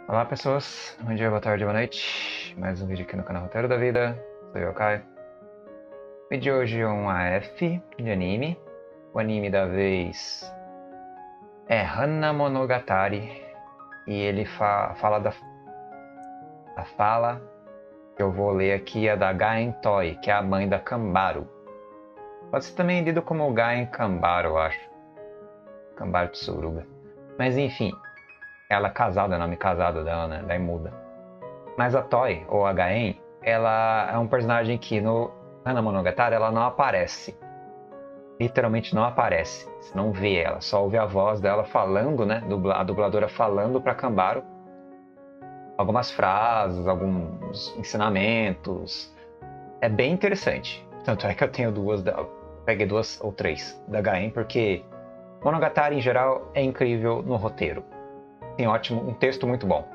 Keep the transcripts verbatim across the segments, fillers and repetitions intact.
Olá pessoas, bom dia, boa tarde, boa noite. Mais um vídeo aqui no canal Roteiro da Vida. Sou eu, Kai. O vídeo de hoje é um A F de anime. O anime da vez é Hana Monogatari. E ele fa fala da... A fala que eu vou ler aqui é da Gaen Toi, que é a mãe da Kanbaru. Pode ser também lido como Gaen Kanbaru, eu acho. Kanbaru Tsuruga. Mas enfim, ela é casada, é o nome casado dela, né? Daí muda. Mas a Toi, ou a Gaen, ela é um personagem que no Hana Monogatari ela não aparece. Literalmente não aparece. Você não vê ela, só ouve a voz dela falando, né? A dubladora falando pra Kanbaru algumas frases, alguns ensinamentos. É bem interessante. Tanto é que eu tenho duas dela. Peguei duas ou três da Gaen, porque Monogatari em geral é incrível no roteiro. Tem ótimo, um texto muito bom.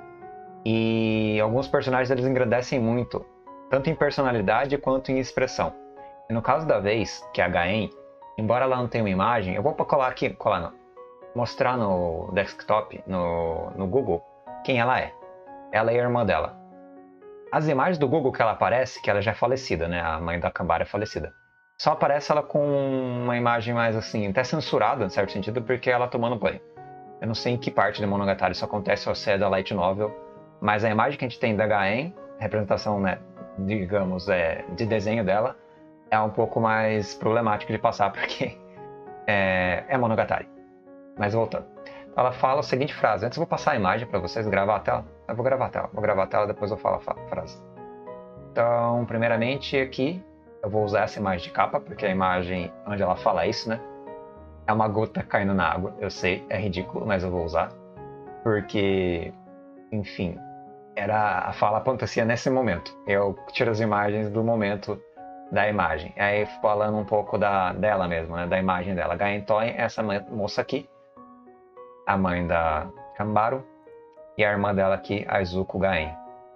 E alguns personagens eles engrandecem muito, tanto em personalidade quanto em expressão. E no caso da vez, que é a Gaen, embora ela não tenha uma imagem, eu vou colar aqui, colar não, mostrar no desktop, no, no Google, quem ela é. Ela e a irmã dela. As imagens do Google que ela aparece, que ela já é falecida, né? A mãe da Kanbaru é falecida. Só aparece ela com uma imagem mais assim, até censurada, em certo sentido, porque ela tomando banho. Eu não sei em que parte de Monogatari isso acontece, ou se é da Light Novel, mas a imagem que a gente tem da Gaen, representação, né, digamos, é, de desenho dela, é um pouco mais problemático de passar, porque é, é Monogatari. Mas voltando. Ela fala a seguinte frase. Antes eu vou passar a imagem para vocês, gravar a tela. Eu vou gravar a tela, vou gravar a tela, depois eu falo a frase. Então, primeiramente aqui, eu vou usar essa imagem de capa, porque a imagem onde ela fala isso, né? É uma gota caindo na água, eu sei, é ridículo, mas eu vou usar. Porque, enfim, era, a fala acontecia nesse momento. Eu tiro as imagens do momento da imagem. Aí falando um pouco da, dela mesmo, né? Da imagem dela. Gaen Toi, essa moça aqui, a mãe da Kanbaru, e a irmã dela aqui, a Izuku Gaen,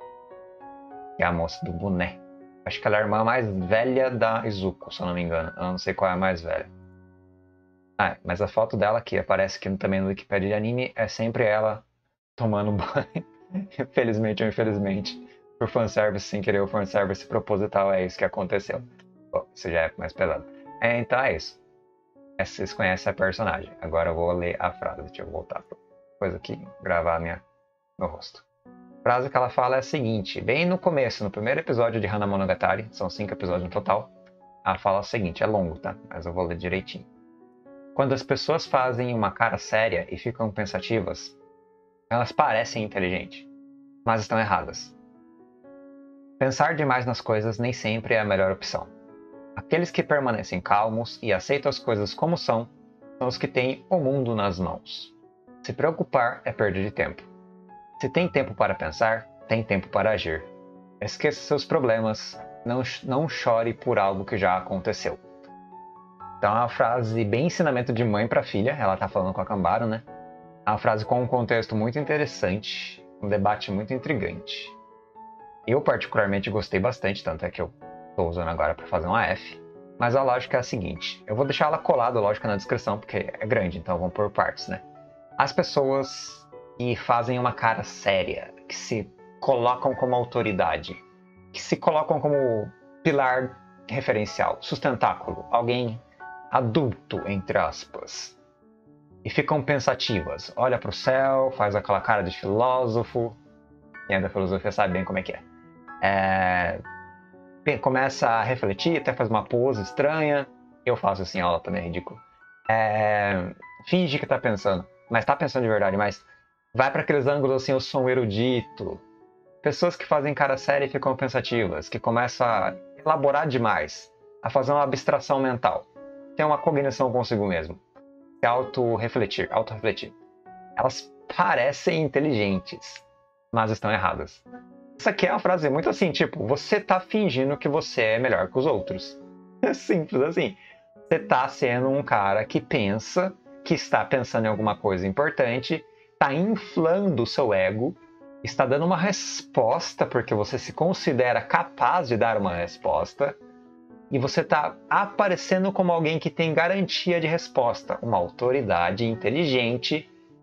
que é a moça do boné. Acho que ela é a irmã mais velha da Izuku, se eu não me engano. Eu não sei qual é a mais velha. Ah, mas a foto dela que aparece aqui também no Wikipedia de anime é sempre ela tomando banho. Felizmente ou infelizmente, por fanservice sem querer, o fanservice proposital é isso que aconteceu. Bom, isso já é mais pesado. É, então é isso. Vocês conhecem a personagem. Agora eu vou ler a frase. Deixa eu voltar para coisa aqui, gravar minha, meu rosto. A frase que ela fala é a seguinte. Bem no começo, no primeiro episódio de Hana Monogatari, são cinco episódios no total, ela fala o seguinte, é longo, tá? Mas eu vou ler direitinho. Quando as pessoas fazem uma cara séria e ficam pensativas, elas parecem inteligentes, mas estão erradas. Pensar demais nas coisas nem sempre é a melhor opção. Aqueles que permanecem calmos e aceitam as coisas como são, são os que têm o mundo nas mãos. Se preocupar é perda de tempo. Se tem tempo para pensar, tem tempo para agir. Esqueça seus problemas, não, não chore por algo que já aconteceu. Então é uma frase bem ensinamento de mãe para filha, ela está falando com a Kanbaru, né? É uma frase com um contexto muito interessante, um debate muito intrigante. Eu particularmente gostei bastante, tanto é que eu estou usando agora para fazer um A F. Mas a lógica é a seguinte, eu vou deixar ela colada, lógica, na descrição, porque é grande, então vamos por partes, né? As pessoas que fazem uma cara séria, que se colocam como autoridade, que se colocam como pilar referencial, sustentáculo, alguém adulto, entre aspas, e ficam pensativas, olha para o céu, faz aquela cara de filósofo, quem é da filosofia sabe bem como é que é. É... começa a refletir, até faz uma pose estranha. Eu faço assim, aula também é ridículo. É... finge que tá pensando, mas tá pensando de verdade, mas vai para aqueles ângulos assim, eu sou um erudito. Pessoas que fazem cara séria e ficam pensativas, que começam a elaborar demais, a fazer uma abstração mental. Tem uma cognição consigo mesmo. Se auto-refletir, auto-refletir. Elas parecem inteligentes, mas estão erradas. Isso aqui é uma frase muito assim, tipo, você tá fingindo que você é melhor que os outros. É simples assim. Você tá sendo um cara que pensa, que está pensando em alguma coisa importante, está inflando o seu ego, está dando uma resposta porque você se considera capaz de dar uma resposta, e você está aparecendo como alguém que tem garantia de resposta, uma autoridade inteligente,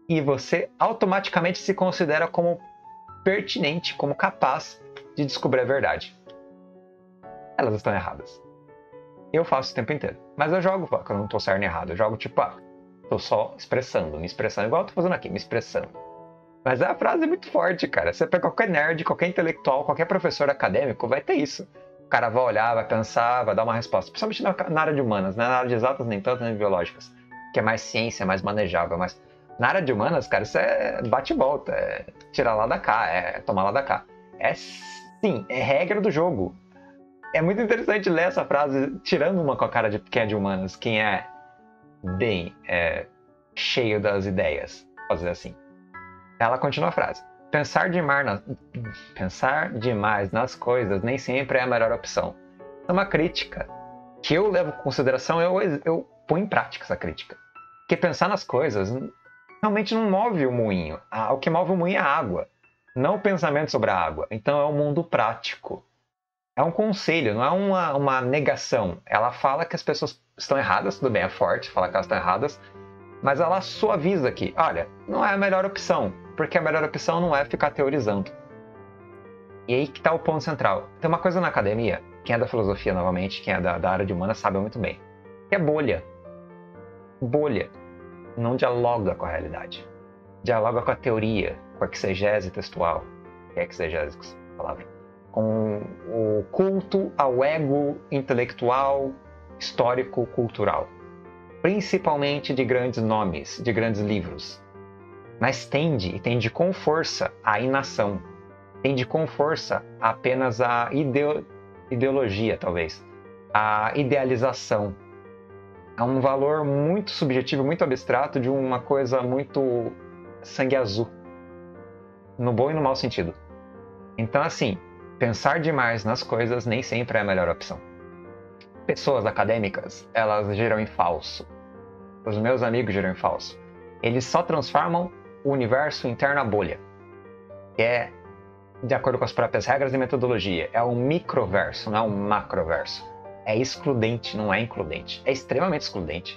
e você automaticamente se considera como pertinente, como capaz de descobrir a verdade. Elas estão erradas. Eu faço o tempo inteiro. Mas eu jogo, que eu não tô certo nem errado. Eu jogo tipo, ah, tô só expressando, me expressando, igual eu tô fazendo aqui, me expressando. Mas a frase é muito forte, cara. Você pega qualquer nerd, qualquer intelectual, qualquer professor acadêmico, vai ter isso. O cara vai olhar, vai pensar, vai dar uma resposta. Principalmente na, na área de humanas, né? Na área de exatas nem tanto, nem biológicas. Que é mais ciência, mais manejável. Mas na área de humanas, cara, isso é bate e volta. É tirar lá da cá, é tomar lá da cá. É sim, é regra do jogo. É muito interessante ler essa frase, tirando uma com a cara de quem é de humanas, quem é bem é, cheio das ideias, vou dizer assim. Ela continua a frase. Pensar demais, na... Pensar demais nas coisas nem sempre é a melhor opção. É uma crítica que eu levo em consideração, eu, eu ponho em prática essa crítica. Porque pensar nas coisas realmente não move o moinho. O que move o moinho é a água, não o pensamento sobre a água. Então é um mundo prático. É um conselho, não é uma, uma negação. Ela fala que as pessoas estão erradas, tudo bem, é forte falar que elas estão erradas, mas ela suaviza aqui. Olha, não é a melhor opção, porque a melhor opção não é ficar teorizando. E aí que está o ponto central. Tem uma coisa na academia, quem é da filosofia novamente, quem é da, da área de humanas sabe muito bem, que é bolha. Bolha não dialoga com a realidade. Dialoga com a teoria, com a exegese textual. Que é exegese, essa palavra. Com o culto ao ego intelectual, histórico, cultural. Principalmente de grandes nomes, de grandes livros. Mas tende, e tende com força, à inação. Tende com força apenas à ideo, ideologia, talvez. À idealização. A um valor muito subjetivo, muito abstrato de uma coisa muito sangue azul. No bom e no mau sentido. Então, assim, pensar demais nas coisas nem sempre é a melhor opção. Pessoas acadêmicas, elas giram em falso. Os meus amigos giram em falso. Eles só transformam o universo em interna bolha. Que é, de acordo com as próprias regras e metodologia, é um microverso, não é um macroverso. É excludente, não é includente. É extremamente excludente.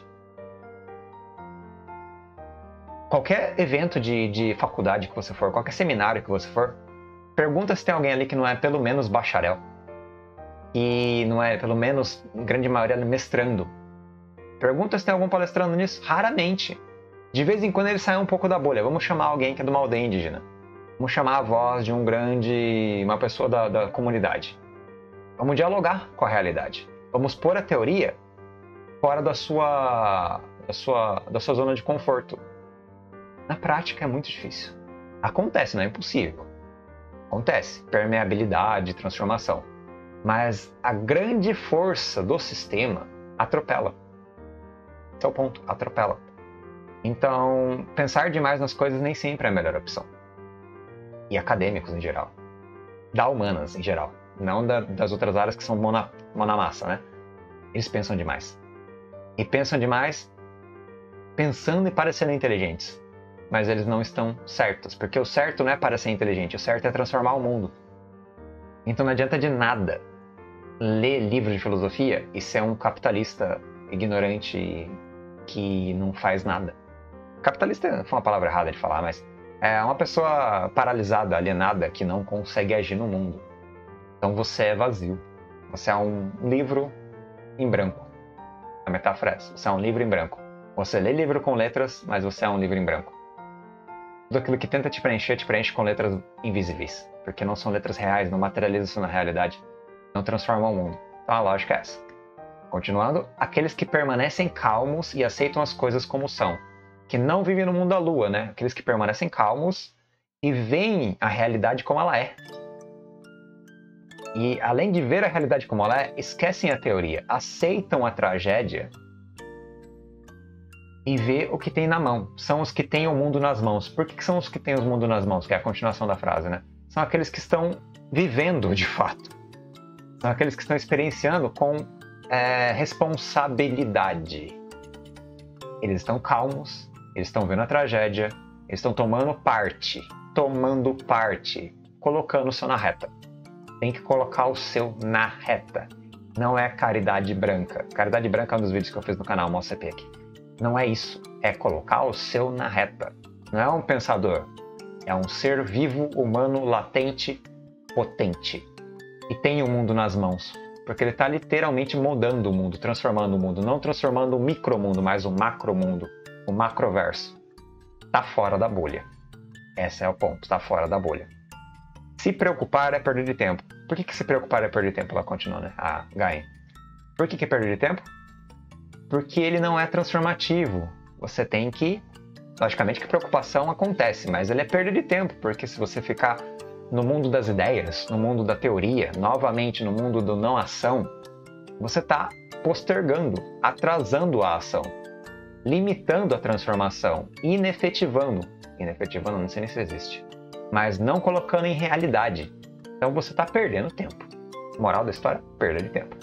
Qualquer evento de, de faculdade que você for, qualquer seminário que você for, pergunta se tem alguém ali que não é pelo menos bacharel. E não é, pelo menos, em grande maioria, mestrando. Pergunta se tem algum palestrando nisso. Raramente. De vez em quando ele sai um pouco da bolha. Vamos chamar alguém que é de uma aldeia indígena. Vamos chamar a voz de um grande... uma pessoa da, da comunidade. Vamos dialogar com a realidade. Vamos pôr a teoria fora da sua, da sua, da sua zona de conforto. Na prática é muito difícil. Acontece, não é impossível. Acontece. Permeabilidade, transformação. Mas a grande força do sistema atropela. Esse é o ponto, atropela. Então, pensar demais nas coisas nem sempre é a melhor opção. E acadêmicos em geral. Da humanas em geral. Não da, das outras áreas que são mão na, mão na massa, né? Eles pensam demais. E pensam demais pensando e parecendo inteligentes. Mas eles não estão certos. Porque o certo não é parecer inteligente. O certo é transformar o mundo. Então não adianta de nada ler livros de filosofia e ser um capitalista ignorante que não faz nada. Capitalista foi uma palavra errada de falar, mas é uma pessoa paralisada, alienada, que não consegue agir no mundo. Então você é vazio. Você é um livro em branco. A metáfora é essa. Você é um livro em branco. Você lê livro com letras, mas você é um livro em branco. Tudo aquilo que tenta te preencher, te preenche com letras invisíveis. Porque não são letras reais, não materializam isso na realidade. Não transformam o mundo. Então a lógica é essa. Continuando, aqueles que permanecem calmos e aceitam as coisas como são. Que não vivem no mundo da lua, né? Aqueles que permanecem calmos e veem a realidade como ela é. E além de ver a realidade como ela é, esquecem a teoria, aceitam a tragédia e vê o que tem na mão. São os que têm o mundo nas mãos. Por que são os que têm o mundo nas mãos? Que é a continuação da frase, né? São aqueles que estão vivendo de fato. São aqueles que estão experienciando com é, responsabilidade. Eles estão calmos, eles estão vendo a tragédia, eles estão tomando parte, tomando parte, colocando o seu na reta. Tem que colocar o seu na reta. Não é caridade branca. Caridade branca é um dos vídeos que eu fiz no canal, mostra C P aqui. Não é isso. É colocar o seu na reta. Não é um pensador. É um ser vivo, humano, latente, potente. E tem o mundo nas mãos. Porque ele está literalmente mudando o mundo, transformando o mundo. Não transformando o micromundo, mas o macromundo. O macroverso. Está fora da bolha. Esse é o ponto. Está fora da bolha. Se preocupar é perder de tempo. Por que, que se preocupar é perder de tempo? Ela continua, né? A Gaia. Por que, que é perder de tempo? Porque ele não é transformativo. Você tem que... Logicamente que preocupação acontece, mas ele é perda de tempo. Porque se você ficar no mundo das ideias, no mundo da teoria, novamente no mundo do não ação, você está postergando, atrasando a ação, limitando a transformação, inefetivando. Inefetivando, não sei nem se existe. Mas não colocando em realidade. Então você está perdendo tempo. Moral da história, perda de tempo.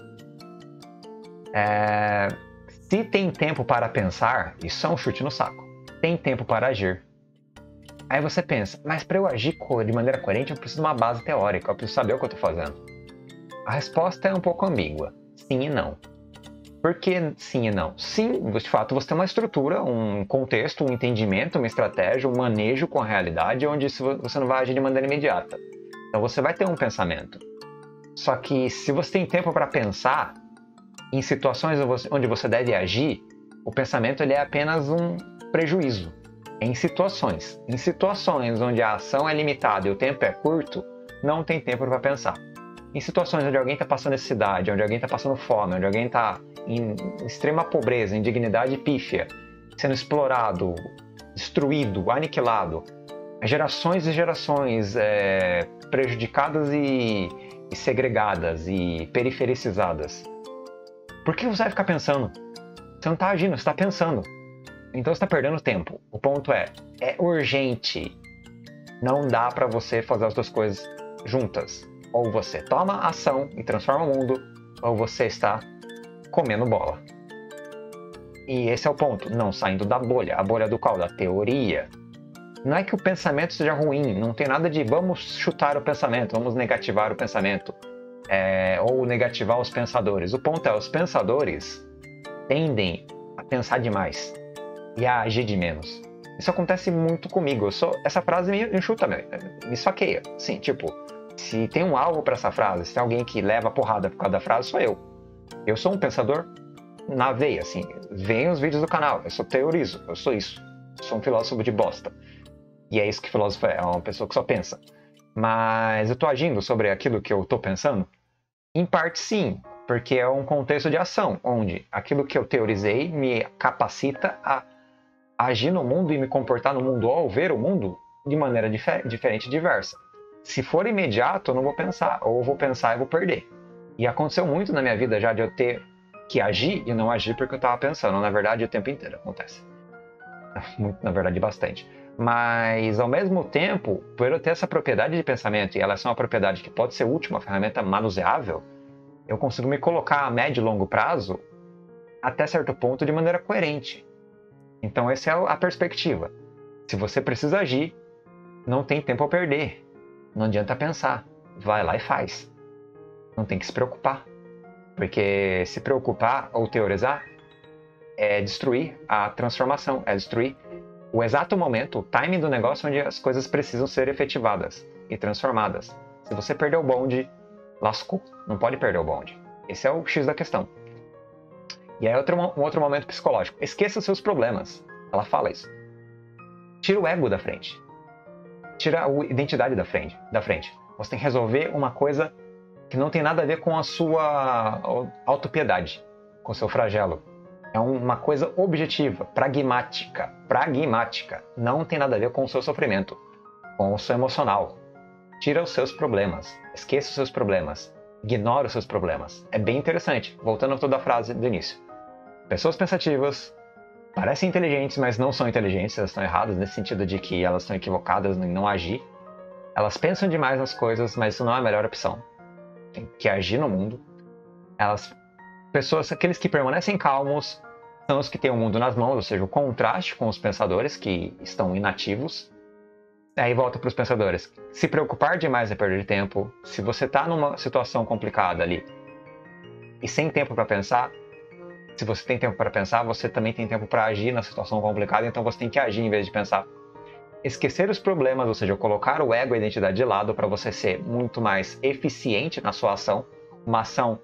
É... Se tem tempo para pensar, isso é um chute no saco. Tem tempo para agir. Aí você pensa, mas para eu agir de maneira coerente eu preciso de uma base teórica, eu preciso saber o que eu estou fazendo. A resposta é um pouco ambígua. Sim e não. Por que sim e não? Sim, de fato você tem uma estrutura, um contexto, um entendimento, uma estratégia, um manejo com a realidade onde você não vai agir de maneira imediata. Então você vai ter um pensamento. Só que se você tem tempo para pensar, em situações onde você deve agir, o pensamento ele é apenas um prejuízo. Em situações. Em situações onde a ação é limitada e o tempo é curto, não tem tempo para pensar. Em situações onde alguém está passando necessidade, onde alguém está passando fome, onde alguém está em extrema pobreza, indignidade pífia, sendo explorado, destruído, aniquilado, gerações e gerações é, prejudicadas e, e segregadas e perifericizadas. Por que você vai ficar pensando? Você não está agindo, você está pensando. Então você está perdendo tempo. O ponto é, é urgente. Não dá para você fazer as duas coisas juntas. Ou você toma ação e transforma o mundo, ou você está comendo bola. E esse é o ponto, não saindo da bolha. A bolha do qual? Da teoria. Não é que o pensamento seja ruim, não tem nada de vamos chutar o pensamento, vamos negativar o pensamento, é, ou negativar os pensadores. O ponto é, os pensadores tendem a pensar demais e a agir de menos. Isso acontece muito comigo. Eu sou, essa frase me, me chuta, me, me saqueia. Sim, tipo, se tem um alvo para essa frase, se tem alguém que leva porrada por causa da frase, sou eu. Eu sou um pensador na veia, assim. Vem os vídeos do canal, eu só teorizo, eu sou isso. Eu sou um filósofo de bosta. E é isso que filósofo é, é uma pessoa que só pensa. Mas eu tô agindo sobre aquilo que eu tô pensando? Em parte sim, porque é um contexto de ação, onde aquilo que eu teorizei me capacita a agir no mundo e me comportar no mundo ao ver o mundo de maneira difer- diferente e diversa. Se for imediato, eu não vou pensar, ou eu vou pensar e vou perder. E aconteceu muito na minha vida já de eu ter que agir e não agir porque eu estava pensando. Na verdade, o tempo inteiro acontece. Muito, na verdade, bastante. Mas, ao mesmo tempo, por eu ter essa propriedade de pensamento, e ela é uma propriedade que pode ser útil, uma ferramenta manuseável, eu consigo me colocar a médio e longo prazo até certo ponto de maneira coerente. Então, essa é a perspectiva. Se você precisa agir, não tem tempo a perder. Não adianta pensar. Vai lá e faz. Não tem que se preocupar. Porque se preocupar ou teorizar é destruir a transformação, é destruir o exato momento, o timing do negócio onde as coisas precisam ser efetivadas e transformadas. Se você perder o bonde, lascou. Não pode perder o bonde. Esse é o X da questão. E aí outro, um outro momento psicológico. Esqueça os seus problemas. Ela fala isso. Tira o ego da frente. Tira a identidade da frente, da frente. Você tem que resolver uma coisa que não tem nada a ver com a sua autopiedade, com o seu flagelo. É uma coisa objetiva, pragmática. Pragmática. Não tem nada a ver com o seu sofrimento, com o seu emocional. Tira os seus problemas. Esqueça os seus problemas. Ignora os seus problemas. É bem interessante. Voltando a toda a frase do início. Pessoas pensativas parecem inteligentes, mas não são inteligentes. Elas estão erradas nesse sentido de que elas estão equivocadas em não agir. Elas pensam demais nas coisas, mas isso não é a melhor opção. Tem que agir no mundo. Elas, pessoas, aqueles que permanecem calmos são os que têm o mundo nas mãos, ou seja, o contraste com os pensadores que estão inativos. Aí volta para os pensadores. Se preocupar demais é perder tempo. Se você está numa situação complicada ali e sem tempo para pensar, se você tem tempo para pensar, você também tem tempo para agir na situação complicada, então você tem que agir em vez de pensar. esquecer os problemas, ou seja, colocar o ego e a identidade de lado para você ser muito mais eficiente na sua ação, uma ação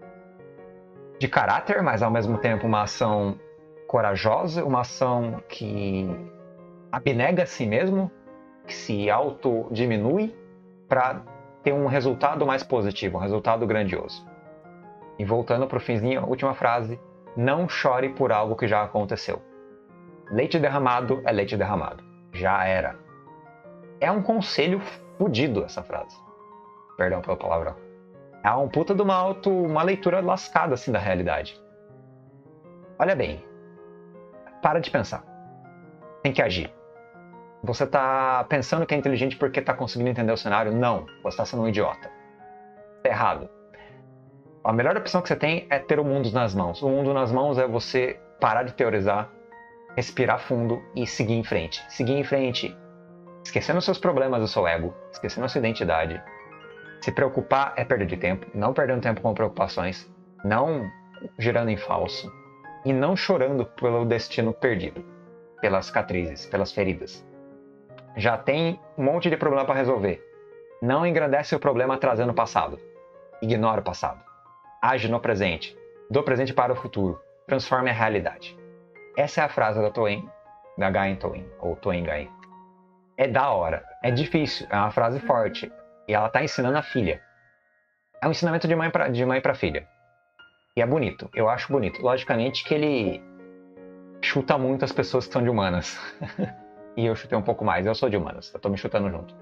de caráter, mas ao mesmo tempo uma ação corajosa, uma ação que abnega a si mesmo, que se autodiminui para ter um resultado mais positivo, um resultado grandioso. E voltando para o finzinho, a última frase, não chore por algo que já aconteceu. Leite derramado é leite derramado. Já era. É um conselho fudido essa frase. Perdão pela palavra. É um puta de uma, auto, uma leitura lascada assim da realidade. Olha bem. Para de pensar. Tem que agir. Você tá pensando que é inteligente porque tá conseguindo entender o cenário? Não. Você tá sendo um idiota. Tá errado. A melhor opção que você tem é ter o mundo nas mãos. O mundo nas mãos é você parar de teorizar, respirar fundo e seguir em frente. Seguir em frente, esquecendo os seus problemas do seu ego, esquecendo a sua identidade. Se preocupar é perda de tempo, não perdendo tempo com preocupações, não girando em falso e não chorando pelo destino perdido, pelas cicatrizes, pelas feridas. Já tem um monte de problema para resolver. Não engrandece o problema trazendo o passado. Ignora o passado. Age no presente. Do presente para o futuro. Transforme a realidade. Essa é a frase da Toen, da Gain Toen, ou Toen Gain. É da hora. É difícil. É uma frase forte. E ela está ensinando a filha. É um ensinamento de mãe para de mãe para filha. E é bonito. Eu acho bonito. Logicamente que ele chuta muito as pessoas que são de humanas. E eu chutei um pouco mais. Eu sou de humanas. Eu tô me chutando junto.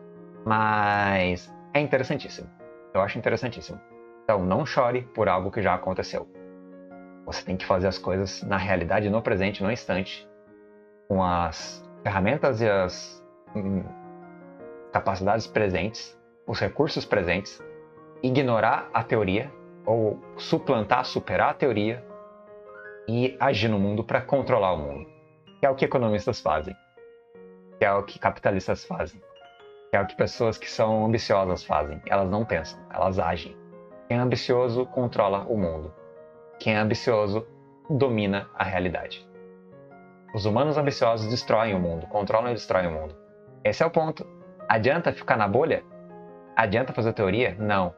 Mas é interessantíssimo. Eu acho interessantíssimo. Então, não chore por algo que já aconteceu. Você tem que fazer as coisas na realidade, no presente, no instante, com as ferramentas e as hum, capacidades presentes, os recursos presentes, ignorar a teoria, ou suplantar, superar a teoria e agir no mundo para controlar o mundo. Que é o que economistas fazem. Que é o que capitalistas fazem. Que é o que pessoas que são ambiciosas fazem. Elas não pensam, elas agem. Quem é ambicioso controla o mundo. Quem é ambicioso domina a realidade. Os humanos ambiciosos destroem o mundo, controlam e destroem o mundo. Esse é o ponto. Adianta ficar na bolha? Adianta fazer teoria? Não.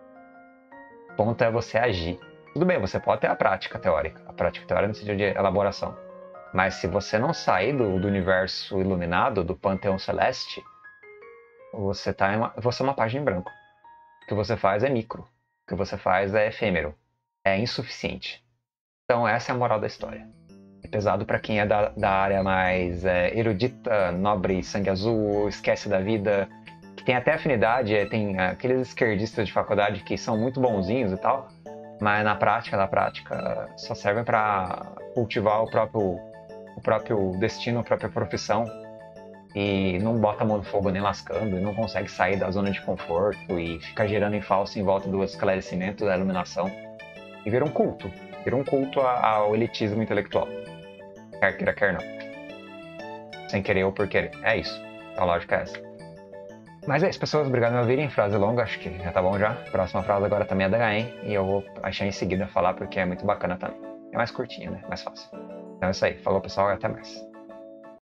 O ponto é você agir. Tudo bem, você pode ter a prática teórica, a prática teórica no sentido de elaboração. Mas se você não sair do, do universo iluminado, do panteão celeste, você, tá em uma, você é uma página em branco. O que você faz é micro. O que você faz é efêmero. É insuficiente. Então essa é a moral da história. É pesado para quem é da, da área mais é, erudita, nobre, sangue azul, esquece da vida, que tem até afinidade, é, tem aqueles esquerdistas de faculdade que são muito bonzinhos e tal, mas na prática, na prática, só servem para cultivar o próprio, o próprio destino, a própria profissão, e não bota a mão no fogo nem lascando, e não consegue sair da zona de conforto e fica girando em falso em volta do esclarecimento, da iluminação. E vira um culto. Vira um culto ao elitismo intelectual. Quer queira, quer não. Sem querer ou por querer. É isso. A lógica é essa. Mas é isso, pessoas. Obrigado por me ouvirem. Frase longa, acho que já tá bom já. Próxima frase agora também é da Gaen. E eu vou achar em seguida falar porque é muito bacana também. É mais curtinha, né? Mais fácil. Então é isso aí. Falou, pessoal, e até mais.